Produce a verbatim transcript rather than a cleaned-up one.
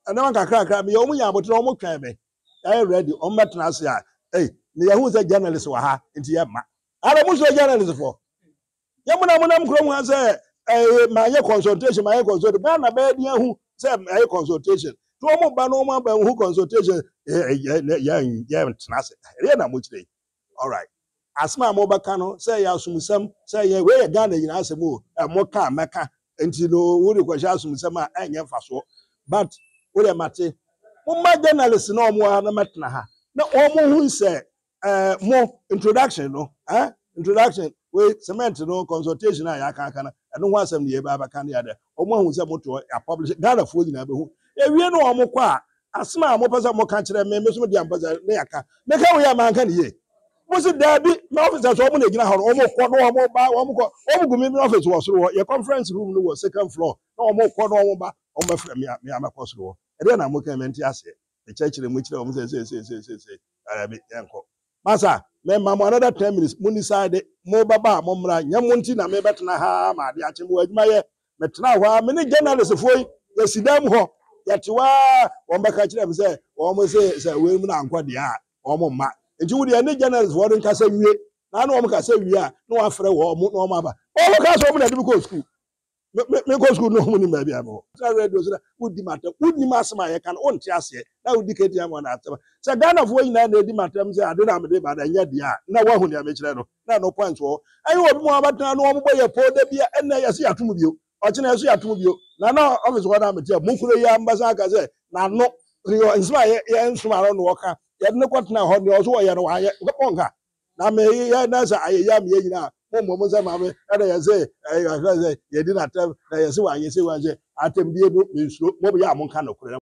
and no crack me only about almost try me. I ready on Matnasia. Hey, the who's a journalist or ha into Yama. I don't know journalist for. Yamuna Munam Chrome has a my consultation, my consultation, Bana bed who said my consultation. To almost Banoma who consultation, young, young, Rena much day. All right. Asma Mobacano, say Yasum, say ye way a gun in Asamo, a mocha, maca, and you know, would you question some and yan faso. But, what a matter. My journalist no more na matna. Na omo who say uh more introduction no eh introduction we cement no consultation I can can I don't want some the baba can the other omo who say moto ya publish Ghana for nyina be hu e wie no omo kwa asma mo pesa mo kan kire me me so de ampasa na yaka me ka we ya man kan ye mo se dabi na officer so omo na gina ho omo ko no omo ba omo ko omo gumi me office was so your conference room no was second floor na omo ko no omo ba omo fra me me amakoso ede na mo kan menti ase the church le mo kire omo say say say say say arabi enko masa me ma mo another ten minutes mo ni side mo baba mo mra nyamonti na me betena ha ma de ache mo adwuma ye metena ho me ni journalist foi ya sidam ho ya tiwa wo mbaka kire me say wo mo say say we mu na anko de a wo mo ma enti wo de ni journalist wo de nkasa wie na na wo mo kasa wie a na wa frɛ wo mo na wo ma ba wo mo kasa wo mo na de ko school me go school no mo ni ma bia mo sa radio so wudi matter wudi masma ye kan on ti ase na wudi keti am na ataba se Ghana fo nyina na edi matter say ade na me de ba da nya dia na wa hu ne me kire no na no point wo ayi obi mo abatan no mo boye po da bia enna ye so yatom bio o kine so yatom bio na na office wo na me tie mo kuro ya mbasa ka say na no rio nsma ye ye nsma no wo ka ye ne kwatna ho ne o so wo ye no wa ye ko nka na me ye na sa aye ya me ye nyina mo mo say mama ada ya say eh say ye di na tem na ye say wa ye say wa say atem die no me suro mo be ya mo nka no kure